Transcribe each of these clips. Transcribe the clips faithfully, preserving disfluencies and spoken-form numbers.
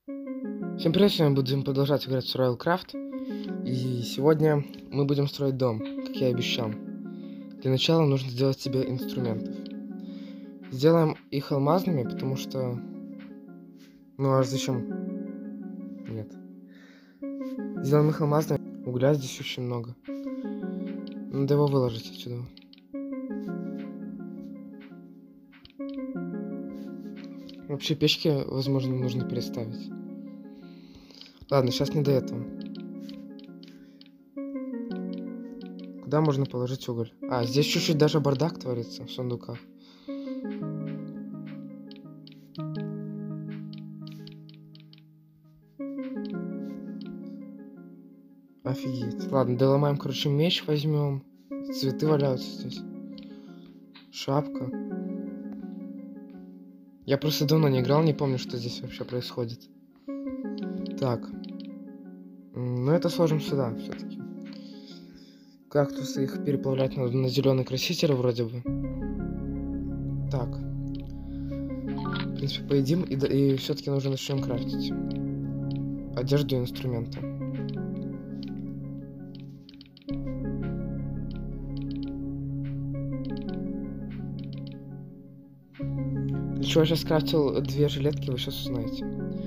Всем привет, сегодня будем продолжать играть в Survival Craft. И сегодня мы будем строить дом, как я и обещал. Для начала нужно сделать себе инструментов. Сделаем их алмазными, потому что... Ну а зачем? Нет. Сделаем их алмазными. Угля здесь очень много. Надо его выложить отсюда. Вообще печки, возможно, нужно переставить. Ладно, сейчас не до этого. Куда можно положить уголь? А, здесь чуть-чуть даже бардак творится в сундуках. Офигеть. Ладно, доломаем, короче, меч возьмем. Цветы валяются здесь. Шапка. Я просто давно не играл, не помню, что здесь вообще происходит. Так. Ну, это сложим сюда все-таки. Кактусы, их переплавлять надо на зеленый краситель вроде бы. Так. В принципе, поедим и, и все-таки нужно начнем крафтить одежду и инструменты. Для чего я сейчас крафтил две жилетки, вы сейчас узнаете.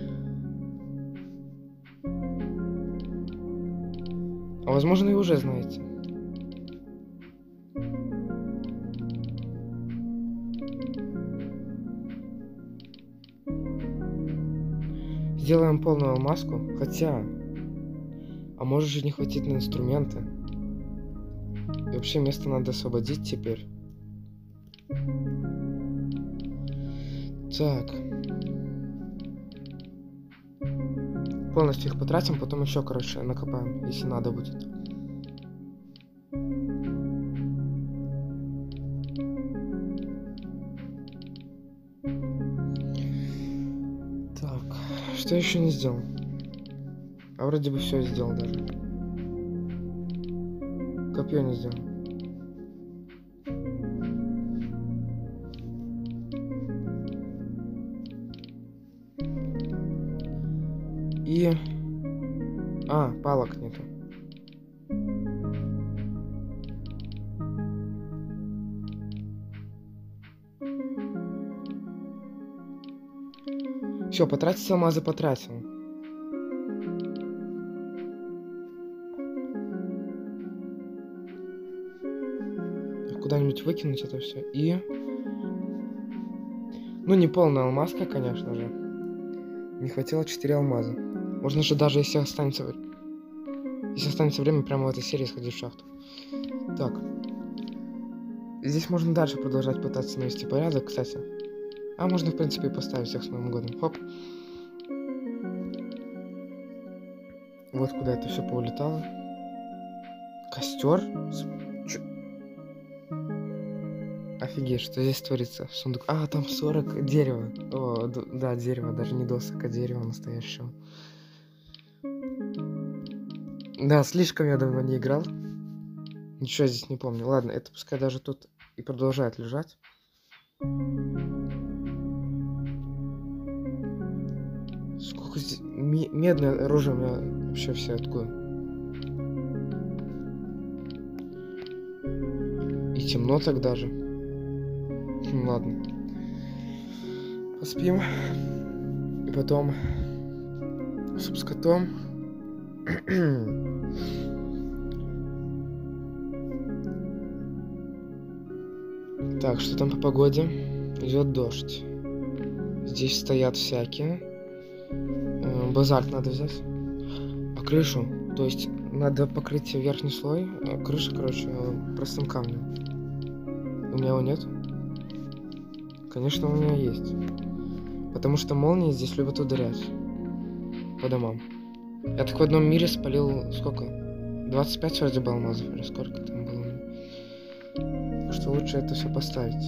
А возможно, и уже знаете. Сделаем полную алмазку, хотя... А может же не хватить на инструменты. И вообще место надо освободить теперь. Так. Полностью их потратим, потом еще, короче, накопаем, если надо будет. Так, что еще не сделал? А вроде бы все сделал даже. Копье не сделал. И... А, палок нету. Все, потратить алмазы потратил. Куда-нибудь выкинуть это все. И... Ну, не полная алмазка, конечно же. Не хватило четыре алмаза. Можно же даже, если останется... Если останется время, прямо в этой серии сходить в шахту. Так. Здесь можно дальше продолжать пытаться навести порядок, кстати. А можно, в принципе, и поставить всех с Новым годом. Хоп. Вот куда это все поулетало. Костер? Ч... Офигеть, что здесь творится? Сундук. А, там сорок дерева. О, да, дерево, даже не досок, а дерево настоящего. Да, слишком я давно не играл. Ничего здесь не помню. Ладно, это пускай даже тут и продолжает лежать. Сколько здесь... Медное оружие у меня вообще все откуда. И темно так даже. Хм, ладно. Поспим. И потом... Суп с котом. Так, что там по погоде? Идет дождь. Здесь стоят всякие. Э, базальт надо взять. А крышу? То есть надо покрыть верхний слой. А крыша, короче, простым камнем. У меня его нет? Конечно, у меня есть. Потому что молнии здесь любят ударять. По домам. Я так в одном мире спалил сколько? двадцать пять вроде бы алмазов, или сколько там было. Так что лучше это все поставить.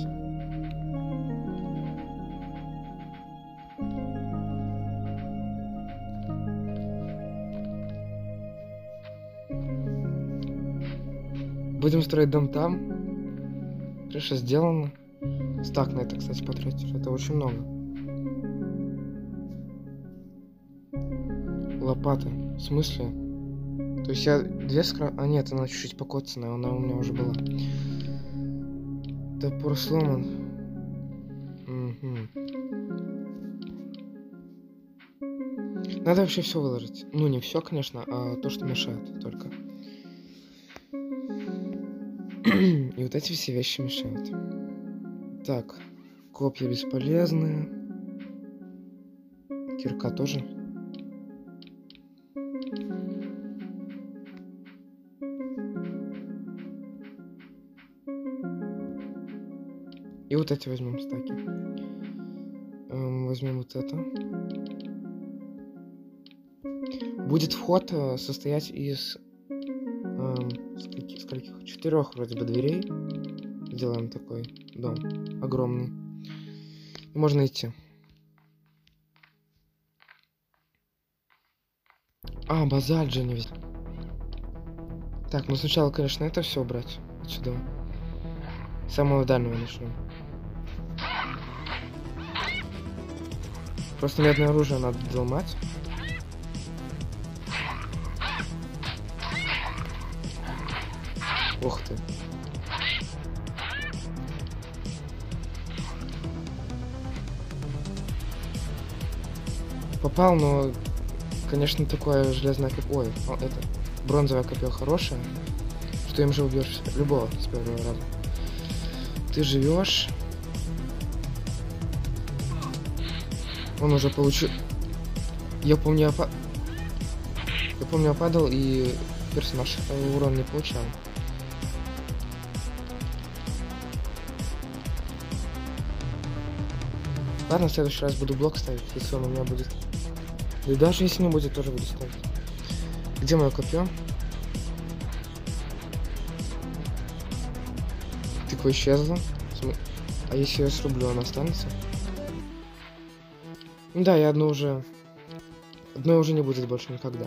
Будем строить дом там. Крыша сделана. Стак на это, кстати, потратишь. Это очень много. лопата. В смысле? То есть я две скра... А нет, она чуть-чуть покоцанная, она у меня уже была. Топор сломан. Угу. Надо вообще все выложить. Ну, не все, конечно, а то, что мешает только. И вот эти все вещи мешают. Так. Копья бесполезные. Кирка тоже. И вот эти возьмем стаки. Эм, возьмем вот это. Будет вход э, состоять из эм, скольких, скольких? Четырех вроде бы дверей. Сделаем такой дом огромный. И можно идти. А, базаль же не везде. Так, ну сначала, конечно, это все убрать отсюда. С самого дальнего начнем. Просто медное оружие надо долмать. Ух ты. Попал, но, конечно, такое железное копье. Ой, о, это бронзовое копье хорошее, что им же убьешь любого с первого раза. Ты живешь. Он уже получил. Я помню, я, па... я помню, я падал и персонаж урон не получал. Ладно, в следующий раз буду блок ставить, если он у меня будет. И даже если не будет, тоже буду ставить. Где мое копье? Тыква исчезла. А если я срублю, она останется? Да, я одно уже... Одно уже не будет больше никогда.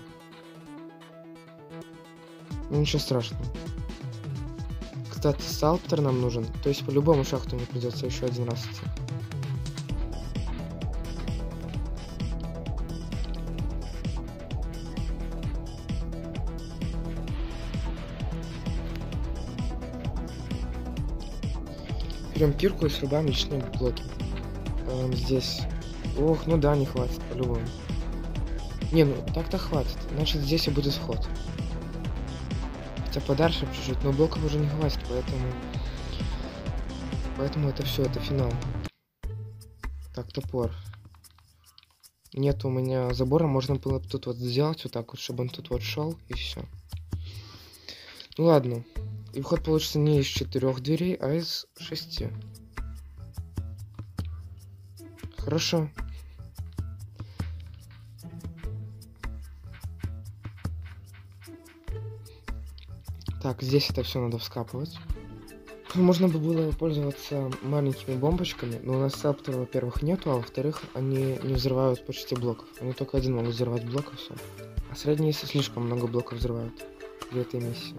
Ну, ничего страшного. Кстати, салтер нам нужен. То есть по-любому шахту мне придется еще один раз идти. Берем кирку и срубаем личные блоки. Эм, здесь. Ох, ну да, не хватит, по-любому. Не, ну так-то хватит. Значит, здесь и будет вход. Хотя подальше чуть-чуть, но блоков уже не хватит, поэтому... Поэтому это все, это финал. Так, топор. Нет у меня забора, можно было бы тут вот сделать вот так вот, чтобы он тут вот шел, и все. Ну ладно. И вход получится не из четырех дверей, а из шести. Хорошо. Так, здесь это все надо вскапывать. Можно бы было пользоваться маленькими бомбочками, но у нас саптера, во-первых, нету, а во-вторых, они не взрывают почти блоков. Они только один могут взорвать блок и все. А средние, если слишком много блоков взрывают для этой миссии.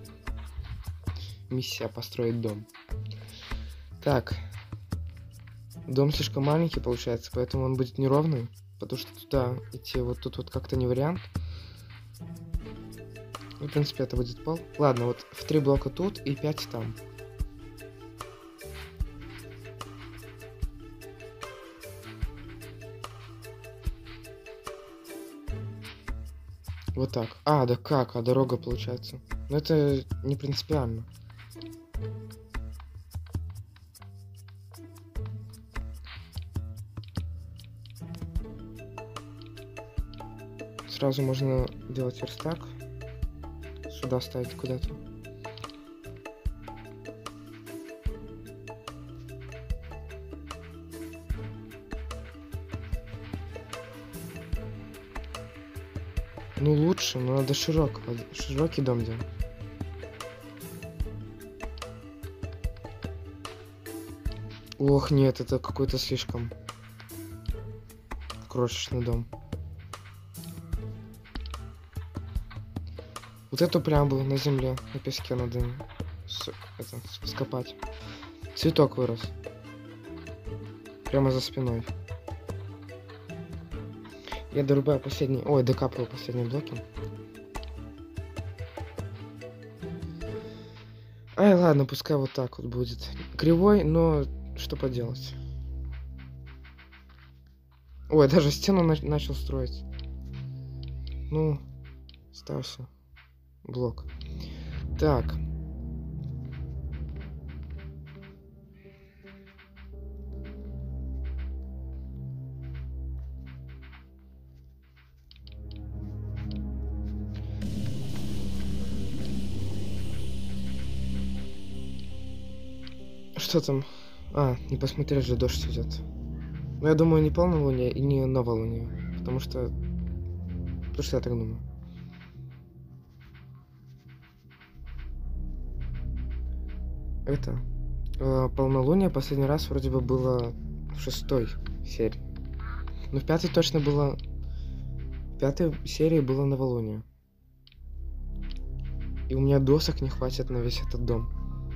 Миссия построить дом. Так. Дом слишком маленький получается, поэтому он будет неровный. Потому что туда идти вот тут вот как-то не вариант. В принципе, это будет пол. Ладно, вот в три блока тут и пять там. Вот так. А, да как? А дорога получается. Но это не принципиально. Сразу можно делать верстак. Сюда ставить куда-то. Ну лучше, но надо широкого, широкий дом делать. Ох, нет, это какой-то слишком крошечный дом. Вот эту прям было на земле, на песке надо с, это, скопать. Цветок вырос. Прямо за спиной. Я дорубаю последний... Ой, докапываю последние блоки. Ай, ладно, пускай вот так вот будет. Кривой, но что поделать. Ой, даже стену на начал строить. Ну, остался блок. Так. Что там? А, не посмотрел же, дождь идет. Но я думаю, не полнолуние и не новолуние. Потому что... Потому что я так думаю. Это... Э, полнолуние последний раз вроде бы было в шестой серии. Но в пятой точно было... В пятой серии было новолуние. И у меня досок не хватит на весь этот дом.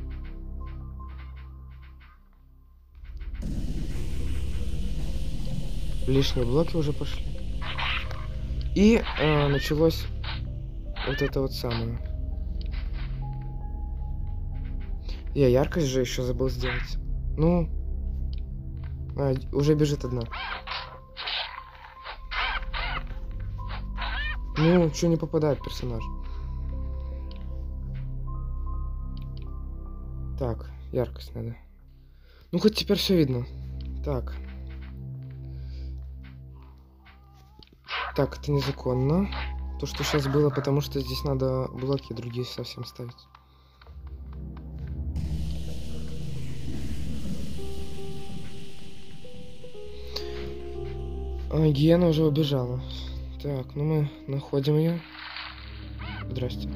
Лишние блоки уже пошли. И э, началось вот это вот самое. Я яркость же еще забыл сделать. Ну, а, уже бежит одна. Ну, что не попадает персонаж. Так, яркость надо. Ну, хоть теперь все видно. Так. Так, это незаконно. То, что сейчас было, потому что здесь надо блоки другие совсем ставить. А, Гиена уже убежала. Так, ну мы находим ее. Здрасте.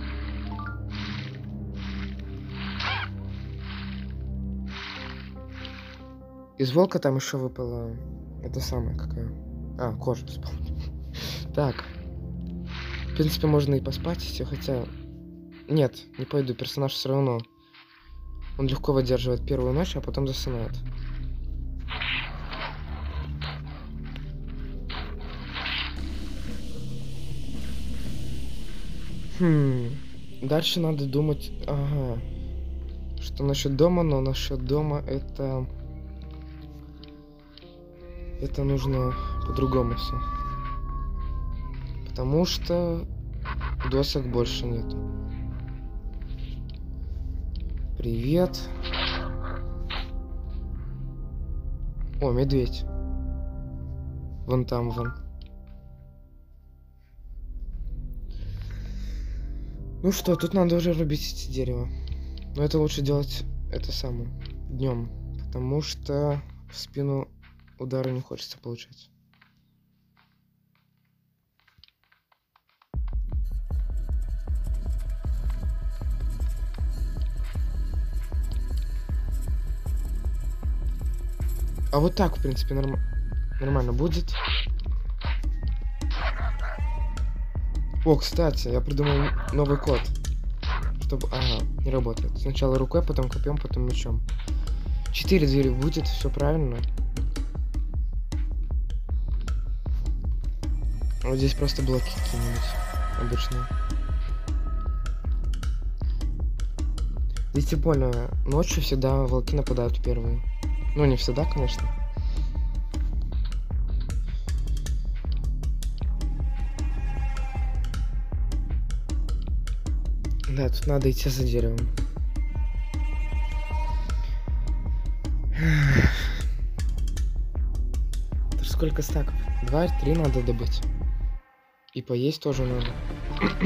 Из волка там еще выпала... Это самое какая. А, кожа, вспомнил. Так. В принципе, можно и поспать, все, хотя... Нет, не пойду, персонаж все равно. Он легко выдерживает первую ночь, а потом засынает. Хм. Дальше надо думать... Ага. Что насчет дома, но насчет дома это... Это нужно по-другому все. Потому что досок больше нету. Привет. О, медведь. Вон там, вон. Ну что, тут надо уже рубить дерево. Но это лучше делать это самое днем, потому что в спину удара не хочется получать. А вот так, в принципе, норм... нормально будет. О, кстати, я придумал новый код. Чтобы... Ага, не работает. Сначала рукой, потом копьем, потом мечом. Четыре двери будет, все правильно. Вот здесь просто блоки какие-нибудь обычные. Здесь тем более ночью всегда волки нападают первые. Ну, не всегда, конечно. Да, тут надо идти за деревом. Это ж сколько стаков? Два, три надо добыть. И поесть тоже надо.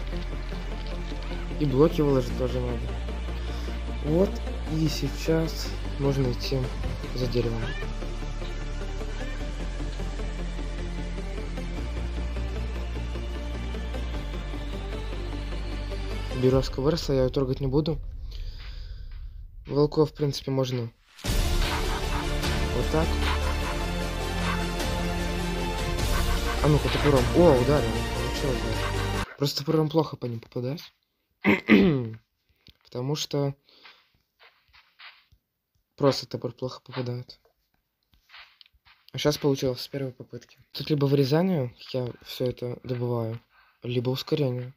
И блоки выложить тоже надо. Вот, и сейчас можно идти за деревом. Березка выросла, я ее трогать не буду. Волков, в принципе, можно вот так. А ну-ка, топором. О, ударил. Получилось, да. Просто топором плохо по ним попадать. Потому что просто топор плохо попадает. Сейчас получилось с первой попытки. Тут либо вырезание, я все это добываю, либо ускорение.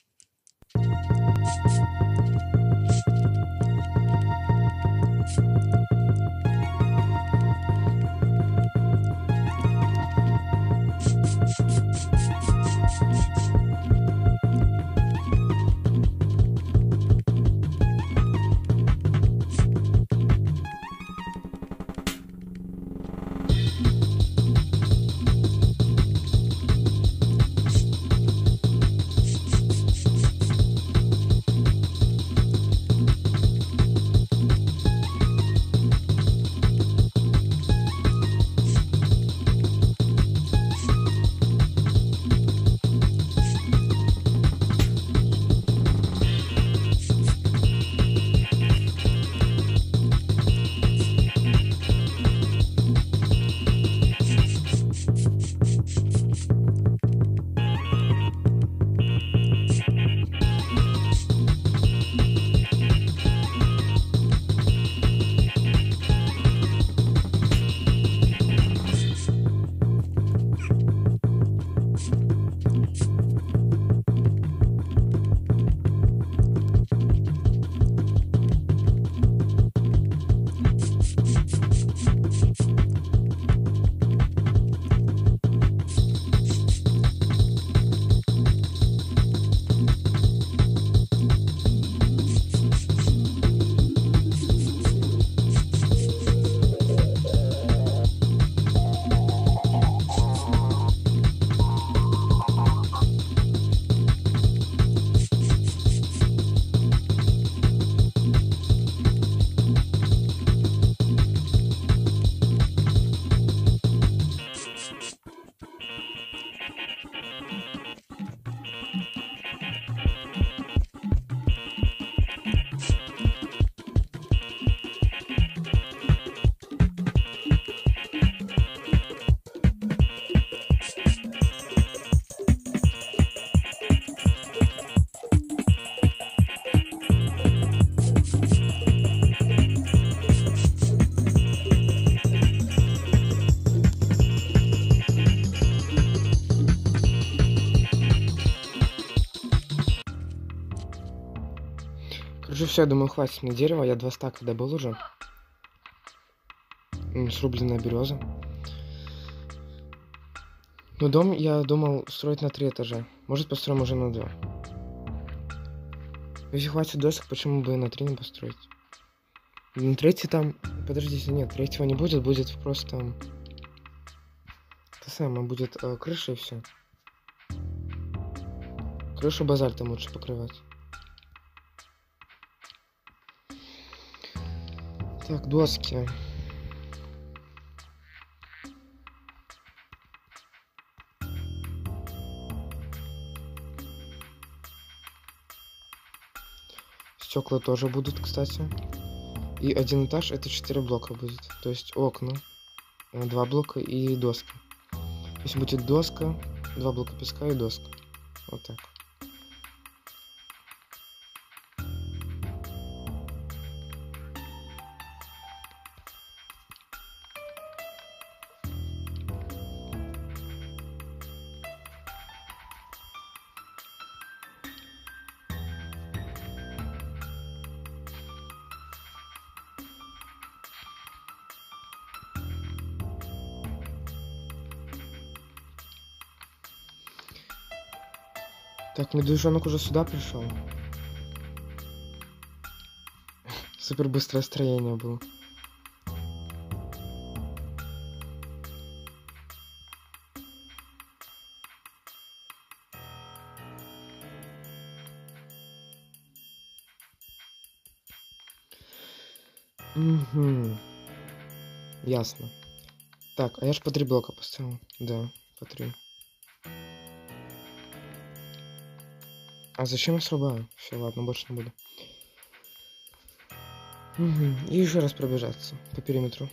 Короче, все, думаю, хватит мне дерева. Я два стака добыл уже. Срубленная береза. Но дом я думал строить на три этажа. Может, построим уже на два. Если хватит досок, почему бы на три не построить? На третий там... Подождите, нет, третьего не будет. Будет просто... Это самое, будет э, крыша и все. Крышу базальтом лучше покрывать. Так, доски. Стекла тоже будут, кстати. И один этаж это четыре блока будет. То есть окна, два блока и доска. То есть будет доска, два блока песка и доска. Вот так. Так, медвежонок уже сюда пришел. Супер быстрое строение было. Угу. Ясно. Так, а я ж по три блока поставил. Да, по три. А зачем я срубаю? Все, ладно, больше не буду. Угу. И еще раз пробежаться по периметру.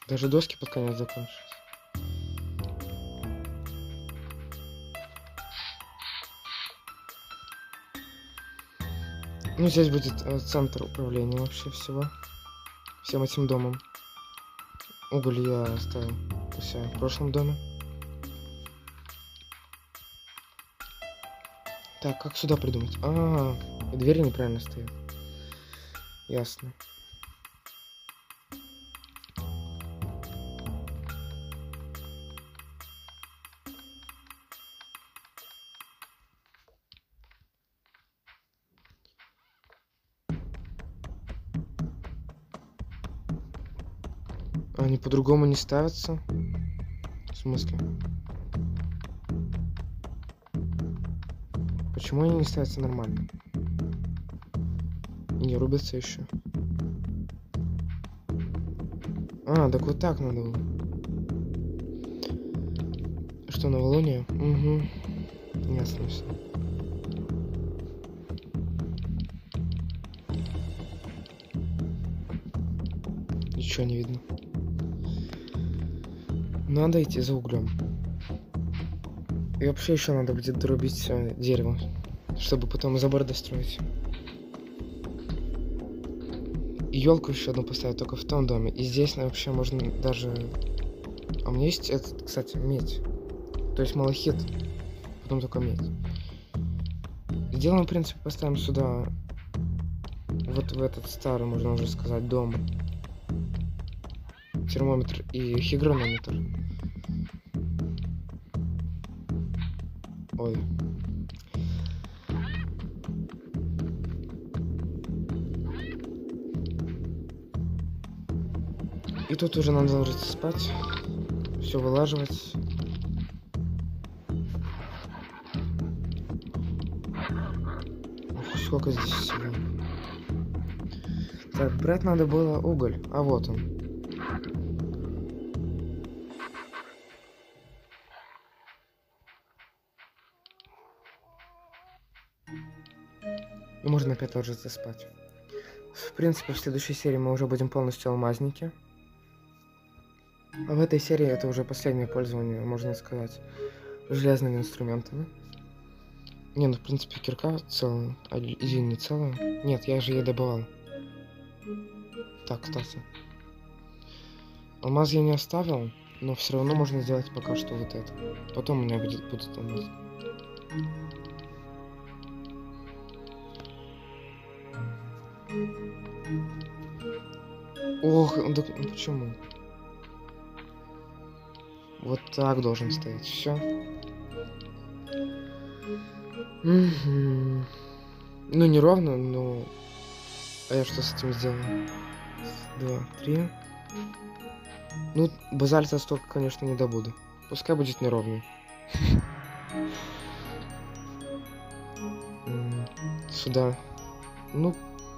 Даже доски под конец закончились. Ну, здесь будет э, центр управления вообще всего. Всем этим домом. Уголь я оставил у себя в прошлом доме. Так, как сюда придумать? А, -а, -а двери неправильно стоят. Ясно. Они по-другому не ставятся? В смысле? Почему они не ставятся нормально? И не рубятся еще. А, так вот так надо было. Что, новолуние? Угу. Ясно все. Ничего не видно. Надо идти за углем. И вообще еще надо будет дорубить все дерево, чтобы потом забор достроить. И елку еще одну поставить только в том доме. И здесь вообще можно даже... А у меня есть этот, кстати, медь. То есть малахит. Потом только медь. Сделаем, в принципе, поставим сюда... Вот в этот старый, можно уже сказать, дом. Термометр и хигронометр. Ой. И тут уже надо ложиться спать. Все вылаживать. Ох, сколько здесь всего. Так, брать надо было уголь. А вот он. И можно опять ложиться спать. В принципе, в следующей серии мы уже будем полностью алмазники. А в этой серии это уже последнее пользование, можно сказать, железными инструментами. Не, ну в принципе кирка целая, а извини, не целая. Нет, я же ее добывал. Так, кстати. Алмаз я не оставил, но все равно можно сделать пока что вот это. Потом у меня будет, будут алмазы. Ох, да, ну почему? Вот так должен стоять. Все. Угу. Ну, не ровно, но... А я что с этим сделаю? Два, три. Ну, базальта столько, конечно, не добуду. Пускай будет неровный. Сюда. Ну...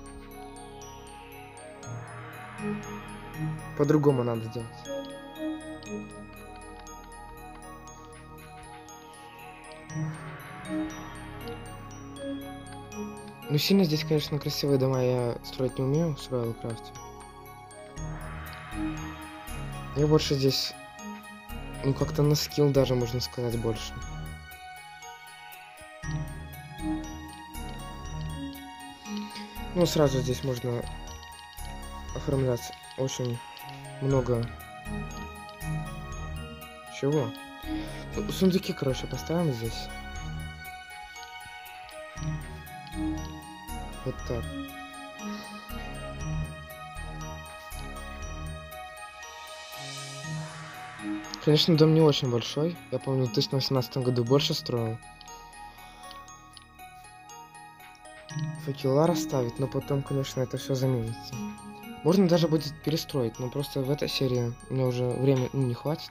По-другому надо делать. Ну, сильно здесь, конечно, красивые дома я строить не умею в Survival-крафте. Я больше здесь, ну, как-то на скилл даже, можно сказать, больше. Ну, сразу здесь можно оформлять очень много чего. Ну, сундуки, короче, поставим здесь. Вот так. Конечно, дом не очень большой. Я помню, в две тысячи восемнадцатом году больше строил. Факела расставить, но потом, конечно, это все заменится. Можно даже будет перестроить, но просто в этой серии мне уже времени ну, не хватит.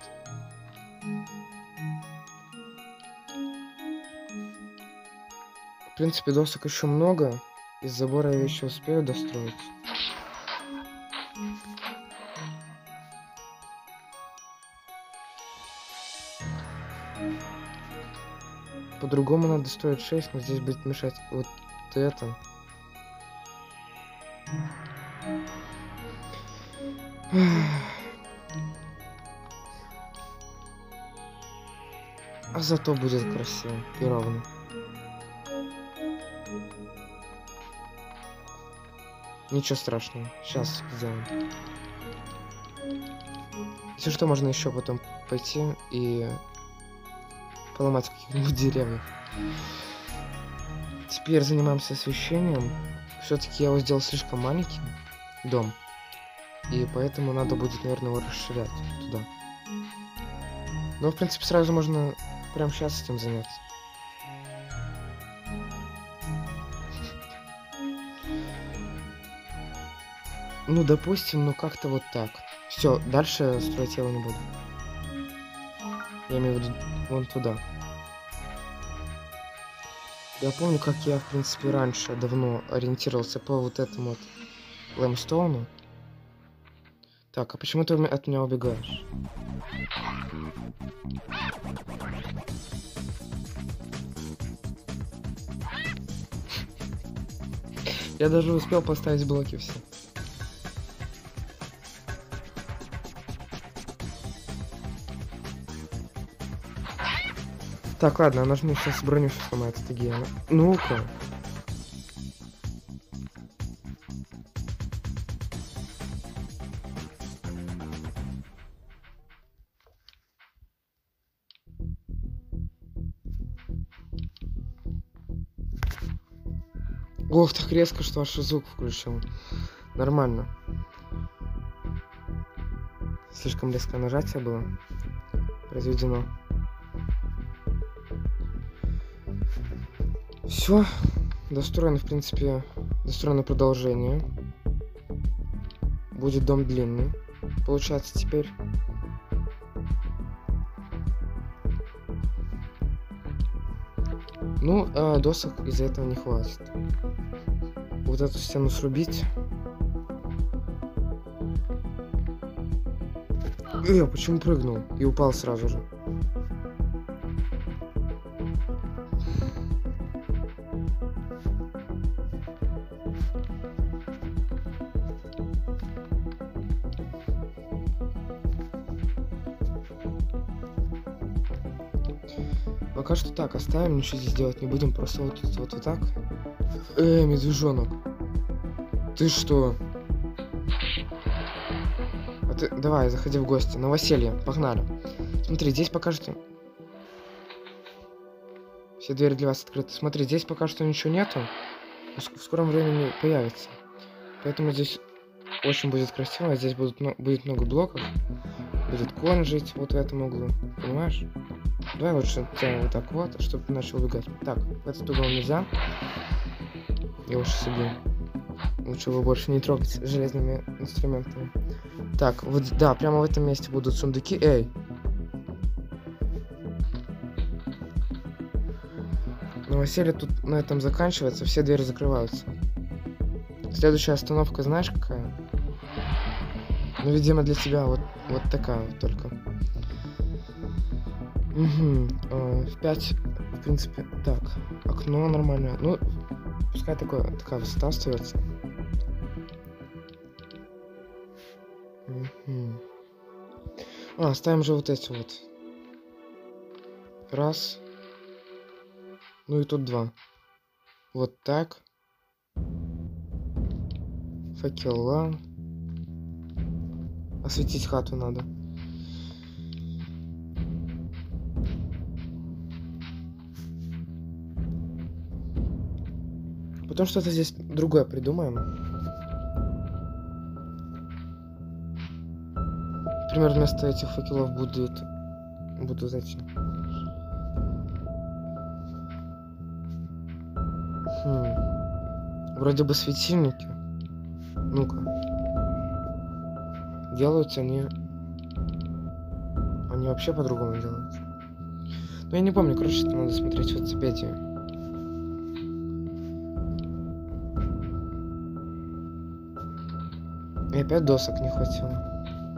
В принципе, досок еще много. Из забора я еще успею достроить. По-другому надо строить шесть, но здесь будет мешать вот это. А зато будет красиво и ровно. Ничего страшного. Сейчас сделаем. Если что, можно еще потом пойти и поломать каких-нибудь деревьев. Теперь занимаемся освещением. Все-таки я его сделал слишком маленький дом. И поэтому надо будет, наверное, его расширять туда. Но, в принципе, сразу можно прямо сейчас этим заняться. Ну, допустим, ну как-то вот так. Все, дальше строить я его не буду. Я имею в виду вон туда. Я помню, как я, в принципе, раньше давно ориентировался по вот этому вот лаймстоуну. Так, а почему ты от меня убегаешь? Я даже успел поставить блоки все. Так, ладно, она же мне сейчас броню сломает, это гена. Ну-ка. Ох, так резко, что аж звук включил. Нормально. Слишком резкое нажатие было произведено. Все, достроено, в принципе, достроено продолжение. Будет дом длинный, получается теперь. Ну, а досок из-за этого не хватит. Вот эту стену срубить. Э, почему прыгнул и упал сразу же? Пока что так, оставим, ничего здесь делать не будем, просто вот тут вот, вот так. Э, медвежонок. Ты что? А ты, давай, заходи в гости, новоселье, погнали. Смотри, здесь пока что... Все двери для вас открыты. Смотри, здесь пока что ничего нету. В скором времени появится. Поэтому здесь очень будет красиво, здесь будут, ну, будет много блоков. Будет конь жить вот в этом углу, понимаешь? Давай лучше тебя вот так вот, чтобы ты начал убегать. Так, в этот угол нельзя. Я лучше себе. Лучше его больше не трогать железными инструментами. Так, вот, да, прямо в этом месте будут сундуки. Эй! Новоселье тут на этом заканчивается, все двери закрываются. Следующая остановка, знаешь, какая? Ну, видимо, для тебя вот, вот такая вот только. Угу. Э, в пять, в принципе, так. Окно нормальное. Ну, пускай такое, такая высота остается. Угу. А, ставим же вот эти вот. Раз. Ну и тут два. Вот так. Факела. Осветить хату надо. Потом что-то здесь другое придумаем. Например, вместо этих факелов будет... будут эти... Хм. Вроде бы светильники. Ну-ка. Делаются они... Они вообще по-другому делаются. Ну, я не помню, короче, это надо смотреть в Википедии. И опять досок не хватило.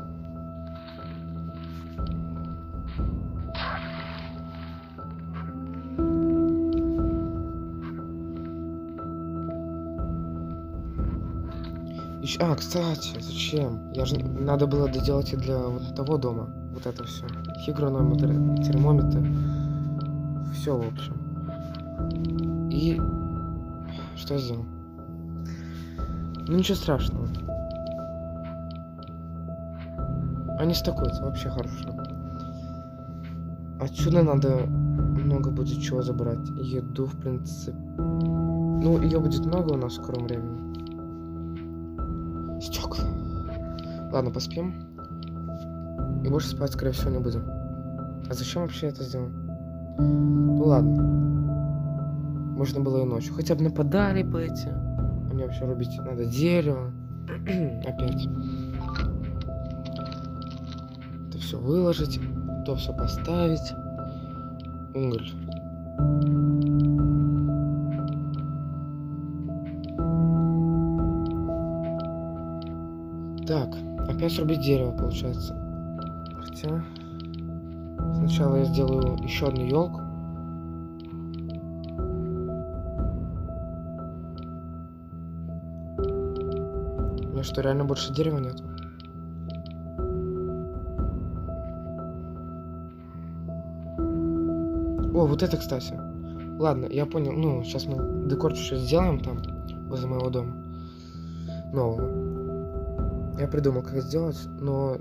Ещё... А, кстати, зачем? Я же... Надо было доделать и для вот того дома. Вот это все. Хигронометр, термометр. Все, в общем. И что я сделал? Ну ничего страшного. Они стакуются, вообще хорошо. Отсюда надо много будет чего забрать. Еду, в принципе. Ну, ее будет много у нас в скором времени. Стекла. Ладно, поспим. И больше спать, скорее всего, не будем. А зачем вообще это сделал? Ну ладно. Можно было и ночью. Хотя бы нападали бы эти. Мне вообще рубить надо дерево. Опять. Это все выложить. То все поставить. Уголь. Так, опять срубить дерево, получается. Хотя сначала я сделаю еще одну елку. У меня что, реально больше дерева нет? О, вот это, кстати. Ладно, я понял. Ну, сейчас мы декор чуть-чуть сделаем там, возле моего дома. Нового. Я придумал, как сделать, но...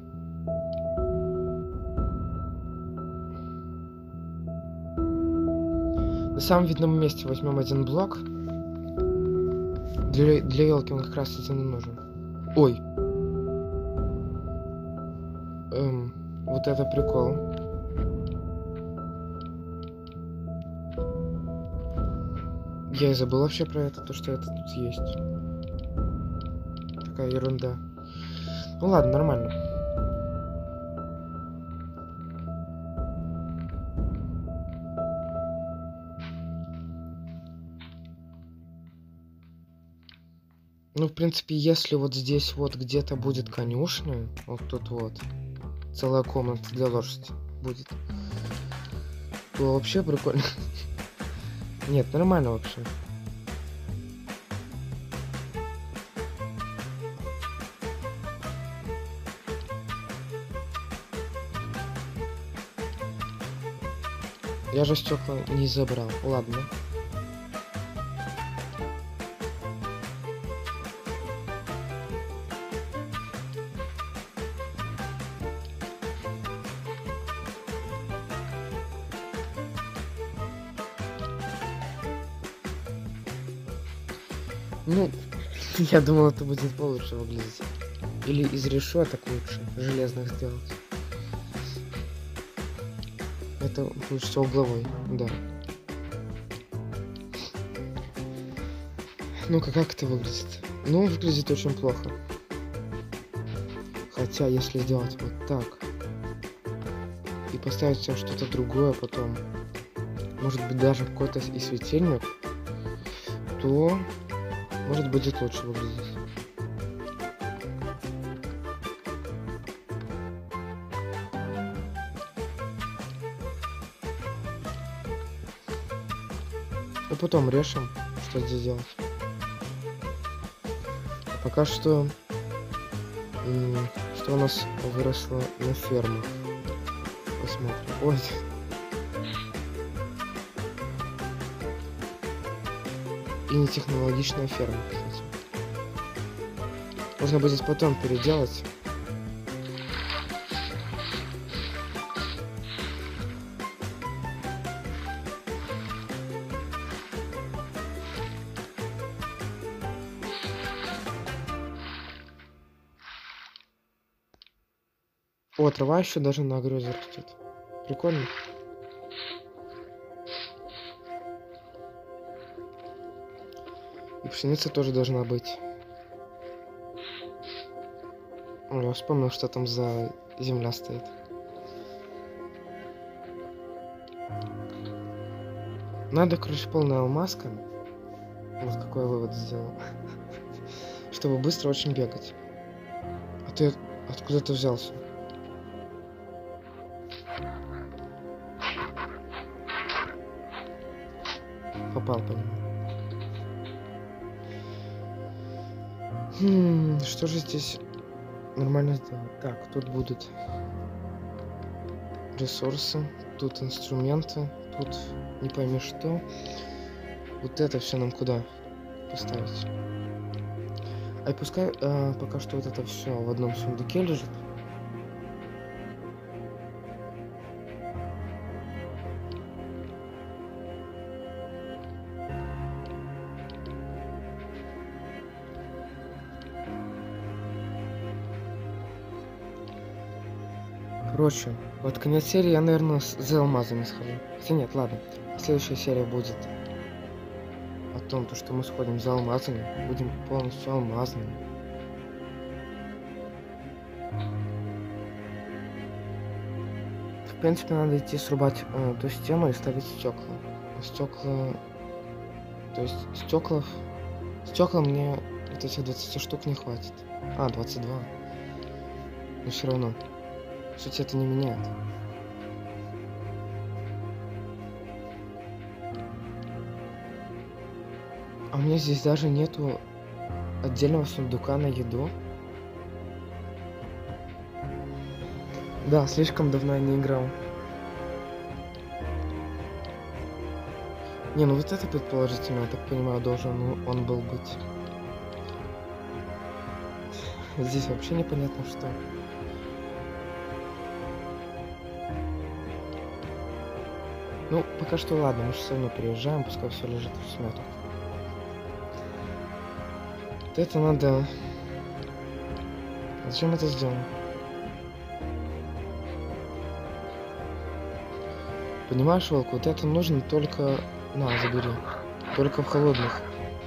На самом видном месте возьмем один блок. Для, для елки он как раз таки не нужен. Ой. Эм, вот это прикол. Я и забыл вообще про это, то, что это тут есть. Такая ерунда. Ну ладно, нормально. Ну, в принципе, если вот здесь вот где-то будет конюшня, вот тут вот, целая комната для лошади будет, то вообще прикольно. Нет, нормально вообще. Я же стекла не забрал. Ладно. Ну, я думал, это будет получше выглядеть. Или из решеток лучше, железных сделать. Это лучше всего угловой, да. Ну-ка, как это выглядит? Ну, выглядит очень плохо. Хотя, если сделать вот так и поставить все что-то другое потом, может быть, даже какой-то и светильник, то, может, будет лучше выглядеть. И потом решим, что здесь делать. Пока что, что у нас выросло на фермах. Посмотрим. Ой. И не технологичная ферма, кстати. Можно будет потом переделать. О, трава еще даже на огороде растет. Прикольно. И пшеница тоже должна быть. О, я вспомнил, что там за земля стоит. Надо, короче, полная алмазка. Вот какой я вывод сделал. Чтобы быстро очень бегать. А ты откуда ты взялся? Попал по нему. Хм, что же здесь нормально сделать? Так, тут будут ресурсы, тут инструменты, тут не пойми что. Вот это все нам куда поставить? А пускай э, пока что вот это все в одном сундуке лежит. Короче, вот конец серии я, наверное, с, за алмазами схожу. Хотя нет, ладно. Следующая серия будет о том, то, что мы сходим за алмазами. Будем полностью алмазными. В принципе, надо идти срубать э, ту стену и ставить стекла. Стекла... То есть стеклов... Стекла мне вот этих двадцати штук не хватит. А, двадцать два. Но все равно. В сути, это не меняет. А у меня здесь даже нету отдельного сундука на еду. Да, слишком давно я не играл. Не, ну вот это предположительно, я так понимаю, должен он был быть. Здесь вообще непонятно что. Ну, пока что ладно, мы же все равно приезжаем, пускай все лежит в смету. Вот это надо... Зачем это сделано? Понимаешь, Волк, вот это нужно только... На, забери. Только в холодных.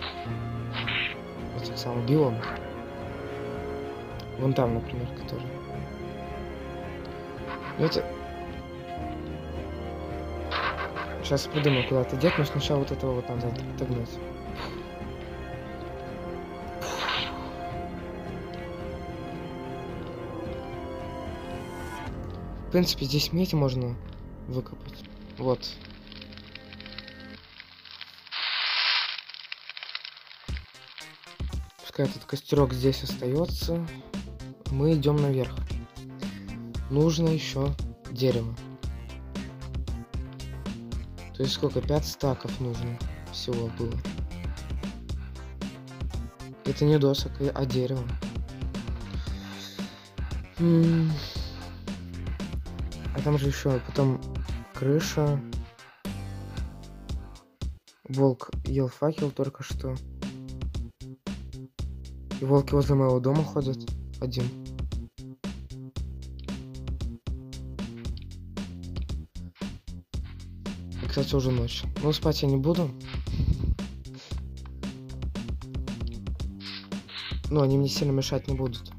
Этих самых биомах. Вон там, например, который. Ну это... Сейчас придумаю, куда это деть, но сначала вот этого вот надо отогнать. В принципе, здесь медь можно выкопать. Вот. Пускай этот костерок здесь остается. Мы идем наверх. Нужно еще дерево. То есть сколько? пять стаков нужно всего было. Это не досок, а дерево. М-м. А там же еще потом крыша. Волк ел факел только что. И волки возле моего дома ходят один. И, кстати, уже ночь. Но спать я не буду. Но они мне сильно мешать не будут.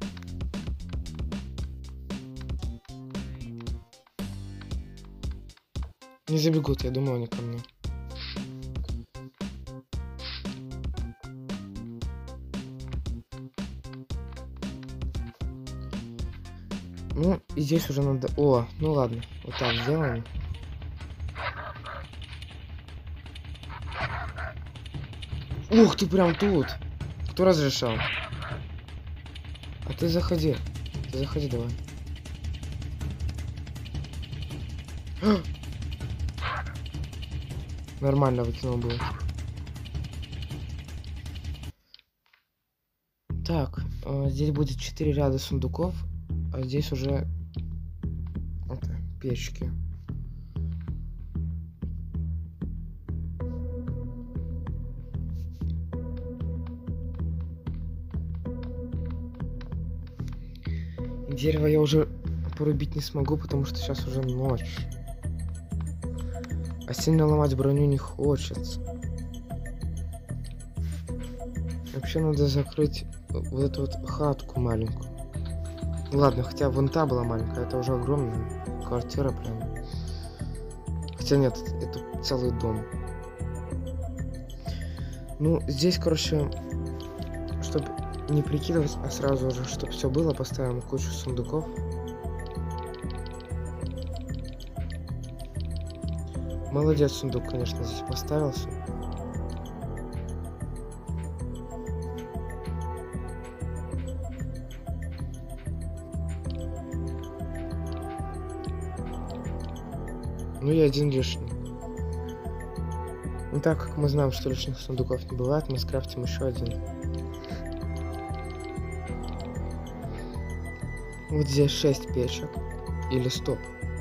Не забегут, я думаю, они ко мне. Ну, и здесь уже надо... О, ну ладно, вот так сделаем. Ух ты, прям тут! Кто разрешал? А ты заходи. Ты заходи, давай. Нормально выкинул было. Так, э, здесь будет четыре ряда сундуков, а здесь уже это, печки. Дерево я уже порубить не смогу, потому что сейчас уже ночь. А сильно ломать броню не хочется. Вообще надо закрыть вот эту вот хатку маленькую. Ладно, хотя вон та была маленькая, это уже огромная квартира прям. Хотя нет, это целый дом. Ну, здесь, короче, чтобы не прикидывать, а сразу уже, чтобы все было, поставим кучу сундуков. Молодец, сундук, конечно, здесь поставился. Ну и один лишний. Ну так как мы знаем, что лишних сундуков не бывает, мы скрафтим еще один. Вот здесь шесть печек. Или стоп.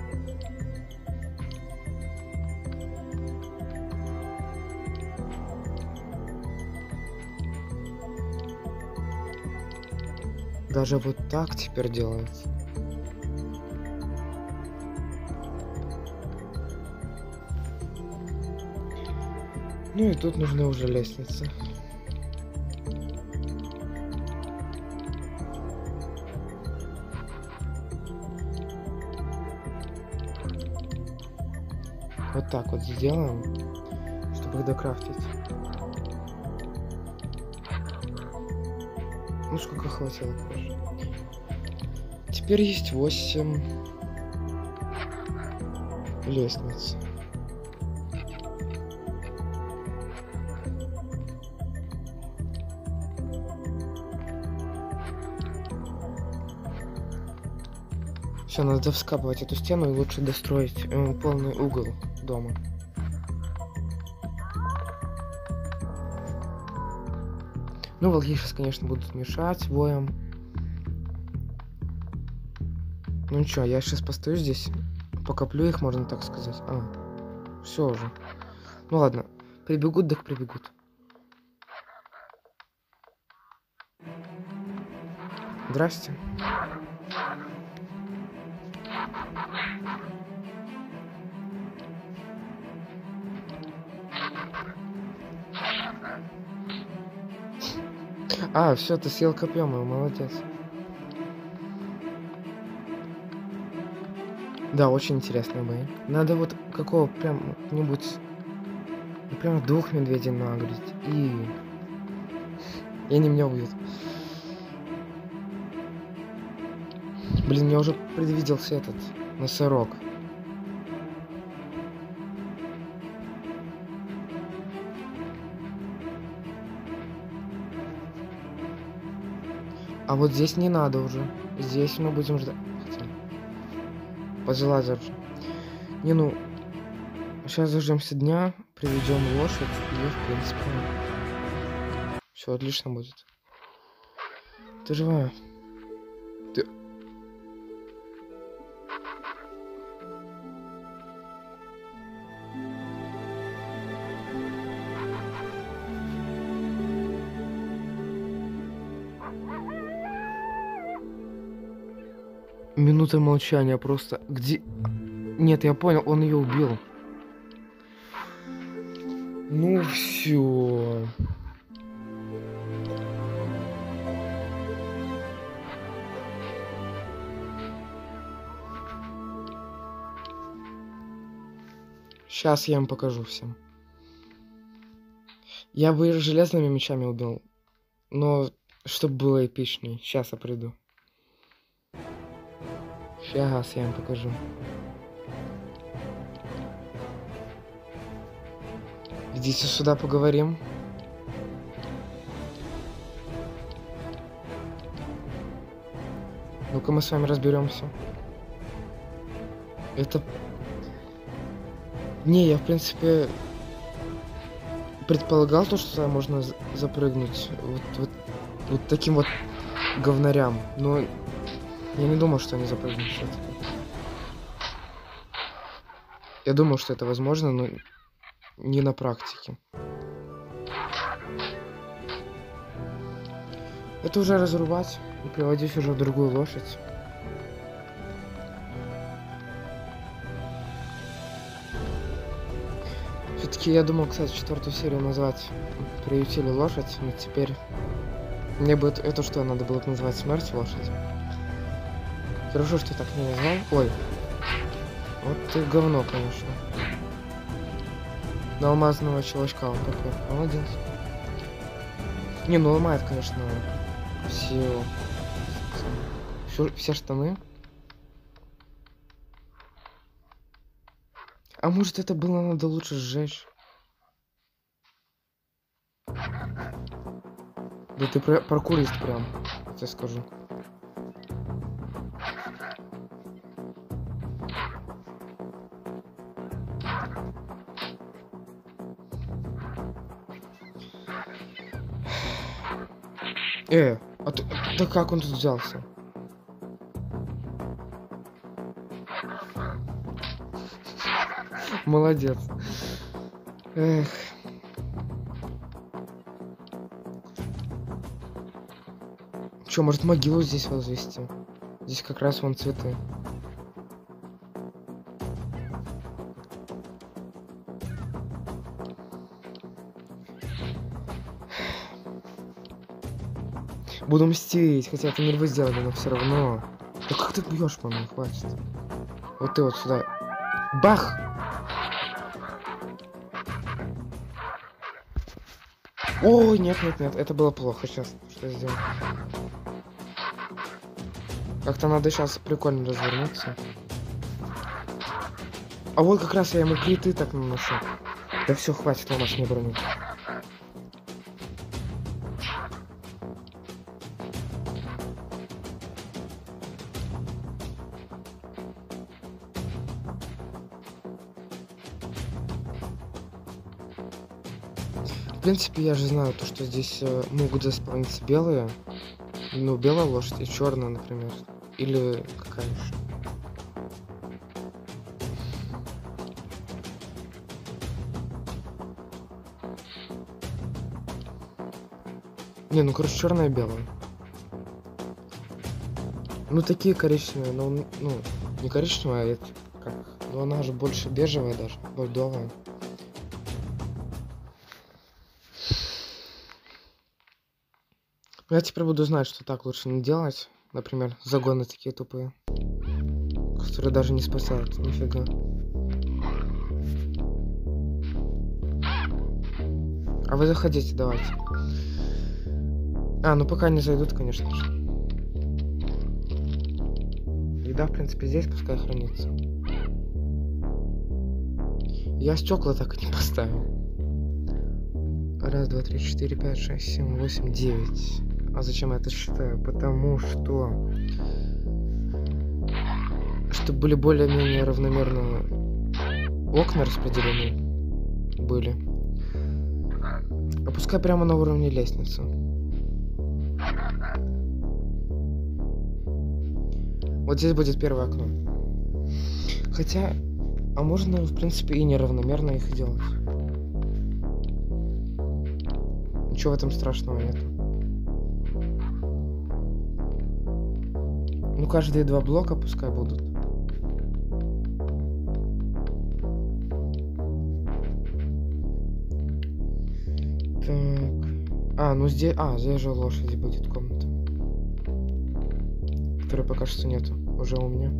Даже вот так теперь делается. Ну и тут нужна уже лестница. Вот так вот сделаем, чтобы их докрафтить. Ну сколько хватило, конечно. Теперь есть восемь лестниц. Все, надо вскапывать эту стену и лучше достроить э, полный угол дома. Ну, волки сейчас, конечно, будут мешать воем. Ну ничего, я сейчас постою здесь, покоплю их, можно так сказать. А, все уже. Ну ладно, прибегут, так прибегут. Здрасте. А, все, ты съел копьем, молодец. Да, очень интересные бои. Надо вот какого прям-нибудь... Прям двух медведей нагрить. И... И они меня убьют. Блин, мне уже предвиделся этот носорог. А вот здесь не надо уже. Здесь мы будем ждать. Хотя... Позалазер же. Не, ну... Сейчас дождемся дня, приведем лошадь и, в принципе... Все отлично будет. Ты живая? Ты... Минута молчания просто. Где... Нет, я понял, он ее убил. Ну все. Сейчас я им покажу всем. Я бы их железными мечами убил. Но чтобы было эпичней. Сейчас я приду. Сейчас я им покажу. Идите сюда, поговорим. Ну-ка мы с вами разберемся. Это... Не, я в принципе предполагал то, что можно запрыгнуть вот, вот, вот таким вот говнарям. Но я не думал, что они запрыгнут. Я думал, что это возможно, но не на практике. Это уже разрубать и приводить уже в другую лошадь. Все-таки я думал, кстати, четвертую серию назвать «Приютили лошадь», но теперь мне бы это, это что, надо было бы назвать «Смерть лошадь». Хорошо, что так не назвал. Ой, вот ты говно, конечно. На алмазного чувачка он такой. Молодец. Не, ну ломает, конечно, все, все, все штаны. А может, это было надо лучше сжечь? Да ты про паркурист прям, я тебе скажу. Э, а ты, да как он тут взялся? Молодец. Эх. Чё, может могилу здесь возвести? Здесь как раз вон цветы. Буду мстить, хотя это не вы сделали, но все равно. Да как ты бьешь по мне, хватит. Вот ты вот сюда. Бах! Ой, нет, нет, нет, это было плохо сейчас. Что я сделал? Как-то надо сейчас прикольно развернуться. А вот как раз я ему криты так наношу. Да все, хватит ломать мне броню. В принципе, я же знаю то, что здесь э, могут заспавниться белые. Ну, белая лошадь и черная, например. Или какая еще. Не, ну короче, черная и белая. Ну такие коричневые, но ну, не коричневая, а это как. Ну она же больше бежевая даже, бордовая. Я теперь буду знать, что так лучше не делать. Например, загоны такие тупые, которые даже не спасают нифига. А вы заходите, давайте. А, ну пока не зайдут, конечно же. Еда, в принципе, здесь пускай хранится. Я стекла так и не поставил. Раз, два, три, четыре, пять, шесть, семь, восемь, девять. А зачем я это считаю? Потому что... Чтобы были более-менее равномерно окна распределены. Были. А пускай прямо на уровне лестницы. Вот здесь будет первое окно. Хотя... А можно, в принципе, и неравномерно их делать. Ничего в этом страшного нет. Ну, каждые два блока пускай будут. Так. А, ну здесь... А, здесь же лошади будет комната. Которой пока что нету. Уже у меня.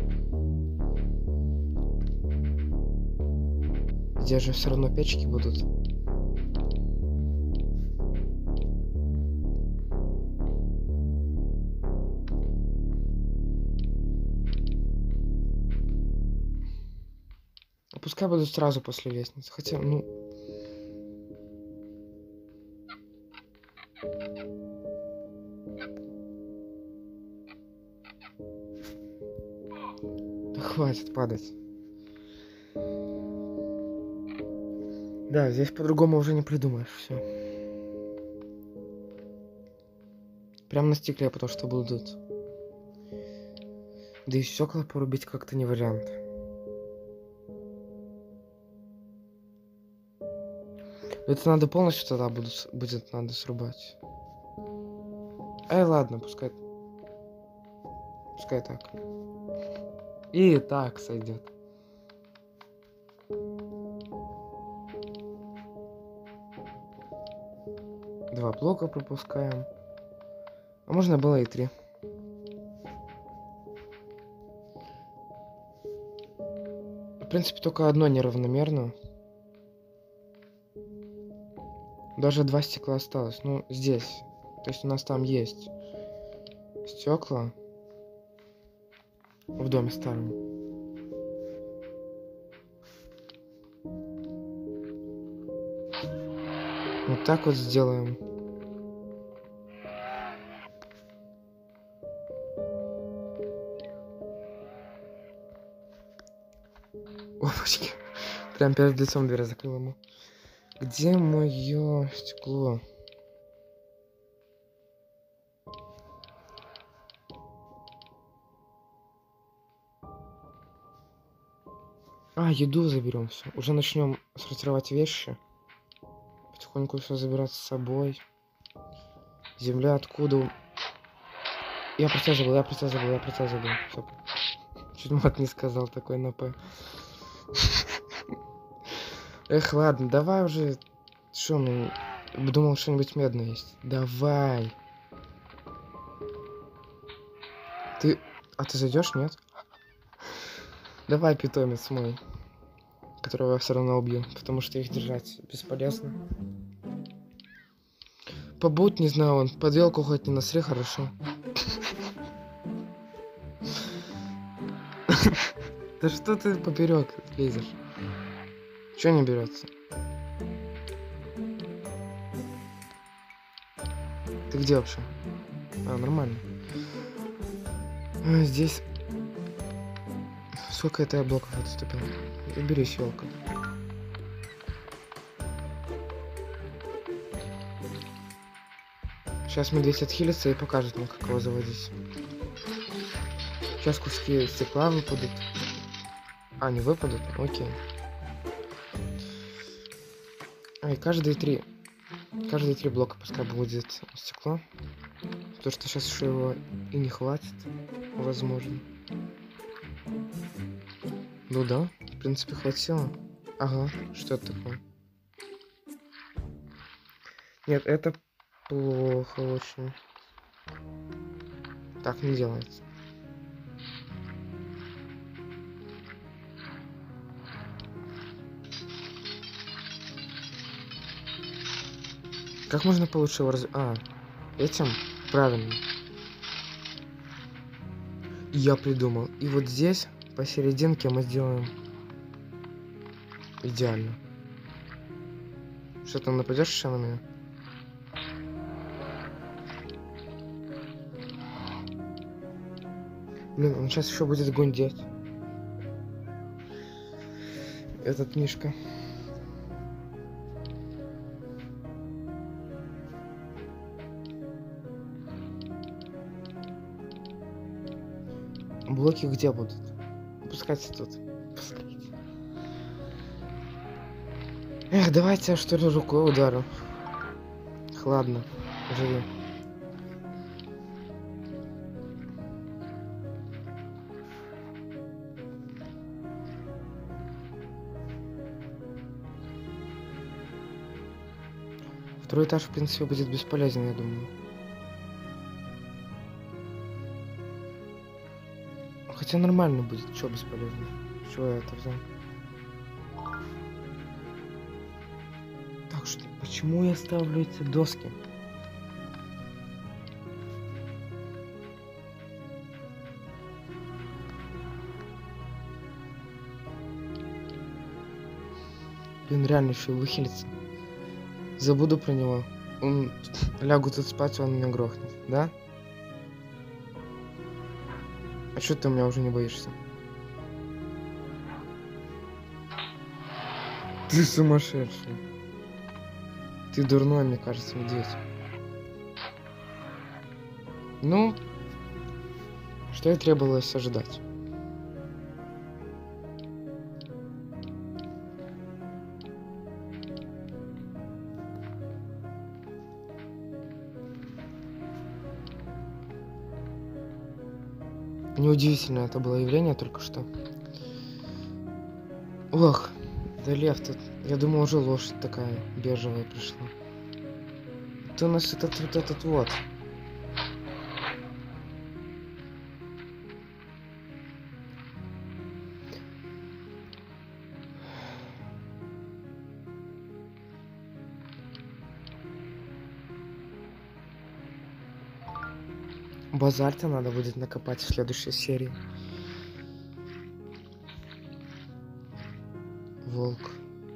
Здесь же все равно печки будут. Пускай будут сразу после лестницы. Хотя, ну... Да хватит падать. Да, здесь по-другому уже не придумаешь. Все. Прям на стекле, потому что будут. Да и стекла порубить как-то не вариант. Это надо полностью тогда будут, будет надо срубать. Эй, ладно, пускай. Пускай так. И так сойдет. Два блока пропускаем. А можно было и три. В принципе, только одно неравномерно. Даже два стекла осталось. Ну, здесь. То есть у нас там есть стекла в доме старом. Вот так вот сделаем. Опачки. Прям перед лицом дверь закрыл ему. Где мое стекло? А, еду заберем все. Уже начнем сортировать вещи. Потихоньку все забирать с собой. Земля откуда? Я про тебя забыл, я про тебя забыл, я про тебя забыл. Всё. Чуть мат не сказал такой на П. Эх, ладно, давай уже. Что, ну, думал, что-нибудь медное есть. Давай. Ты... А ты зайдешь, нет? Давай, питомец мой. Которого я все равно убью, потому что их держать бесполезно. Побудь, не знаю, он подвелку хоть не насри, хорошо. Да что ты поперек лезешь? Чё не берется? Ты где вообще? А, нормально. А, здесь... Сколько это я блоков отступил? Убери щелку. Сейчас медведь отхилится и покажет мне, как его заводить. Сейчас куски стекла выпадут. А, не выпадут? Окей. А, и каждые три... Каждые три блока пускай будет стекло. Потому что сейчас еще его и не хватит. Возможно. Ну да, в принципе, хватило. Ага, что это такое? Нет, это плохо очень. Так не делается. Как можно получше его раз... А, этим? Правильно. Я придумал. И вот здесь, посерединке, мы сделаем идеально. Что там, нападешь еще на меня? Блин, он сейчас еще будет гундеть. Этот мишка. Блоки где будут? Пускайте тут. Пускайте. Эх, давайте я что ли рукой ударю. Ладно, живи. Второй этаж, в принципе, будет бесполезен, я думаю. Хотя нормально будет, что бесполезно. Чего я это взял? Так что, почему я ставлю эти доски? Блин, реально еще и выхилится. Забуду про него. Он... Лягу тут спать, он меня грохнет, да? А что ты у меня уже не боишься? Ты сумасшедший. Ты дурной, мне кажется, медведь. Ну, что и требовалось ожидать. Неудивительно это было явление только что. Ох, да лев тут. Я думал, уже лошадь такая бежевая пришла. Это у нас этот вот этот вот. Базар-то надо будет накопать в следующей серии. Волк.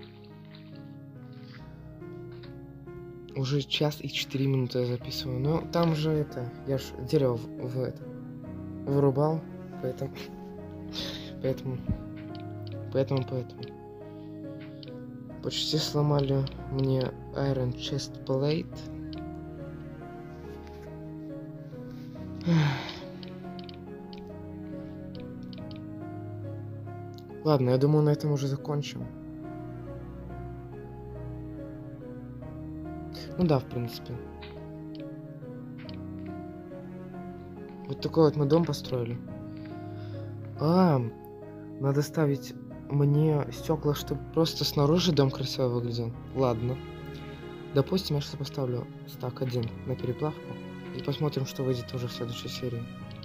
Уже час и четыре минуты я записываю. Но там же это... Я ж дерево в, в это... Вырубал. Поэтому... Поэтому... Поэтому, поэтому... Почти сломали мне Iron Chest Plate. Ладно, я думаю, на этом уже закончим. Ну да, в принципе. Вот такой вот мы дом построили. А, надо ставить мне стекла, чтобы просто снаружи дом красиво выглядел. Ладно. Допустим, я сейчас поставлю стак один на переплавку. И посмотрим, что выйдет уже в следующей серии.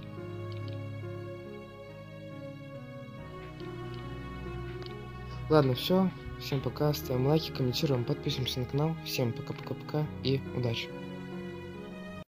Ладно, все. Всем пока. Ставим лайки, комментируем, подписываемся на канал. Всем пока-пока-пока и удачи.